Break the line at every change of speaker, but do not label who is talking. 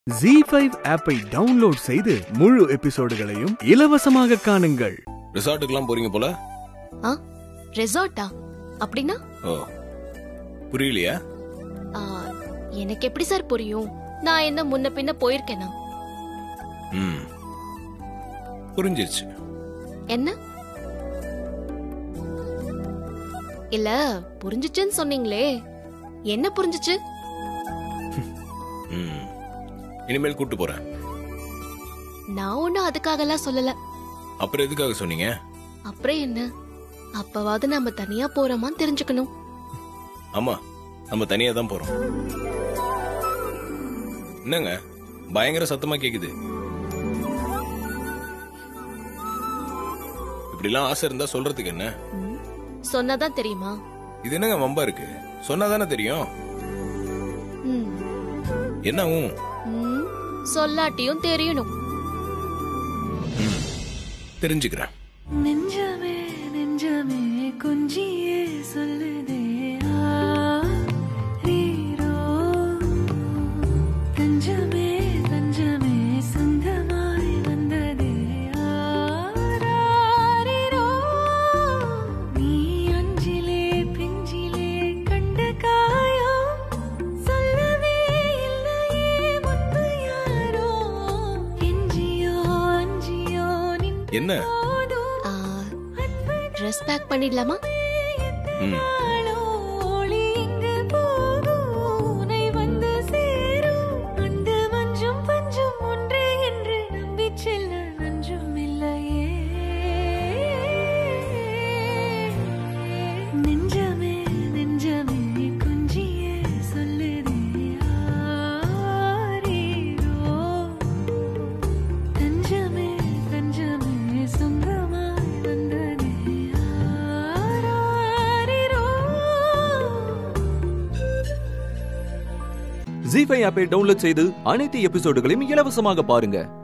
ZEE5 ஆப்பை download செய்து முழு எபிசோடுகளையும் இலவசமாக காணுங்கள்.
ரிசார்ட்டுக்குலாம் போறீங்க போல?
ரிசார்ட்டா? அப்படின்னா?
ஓ, புரியலையா?
எனக்கு எப்படி சார் புரியும்? நான் என்ன முன்ன பின்ன போயிருக்கேனா?
புரிஞ்சிருச்சு.
என்ன? இல்ல புரிஞ்சிச்சுன்னு சொன்னீங்களே, என்ன புரிஞ்சிச்சு?
இனிமேல் கூட்டு போறேன்.
நான் ஒன்னும் அதுக்காகலாம் சொல்லல.
அப்புறம் எதுக்காக சொன்னீங்க?
அப்புறம் என்ன, அப்பவாவது நம்ம தனியா போறோமான்னு தெரிஞ்சுக்கணும்.
ஆமா, நம்ம தனியா தான் போறோம். என்னங்க பயங்கர சத்தமா கேக்குது? இப்படிலாம் ஆசை இருந்தா சொல்றதுக்கு என்ன?
சொன்னாதான் தெரியுமா?
இது என்னங்க வம்பா இருக்கு? சொன்னாதானே தெரியும். என்னவும்
சொல்லாட்டியும் தெரியணும்.
தெரிஞ்சுக்கிறேன்.
நெஞ்சமே நெஞ்சமே கொஞ்சியே சொல்லுதே ரீரோ, தஞ்சமே தஞ்சமே சொந்தமாய் வந்ததே ஆரீரோ, நீ அஞ்சிலே பிஞ்சிலே கண்ட காயோ சொல்லவே இல்லையே முன்பு யாரோ, எஞ்சியோ அஞ்சியோ
என்ன?
ட்ரெஸ் பேக் பண்ணிடலாமா?
ZEE5 ஆப்பை டவுன்லோட் செய்து அனைத்து எபிசோடுகளையும் இலவசமாக பாருங்க.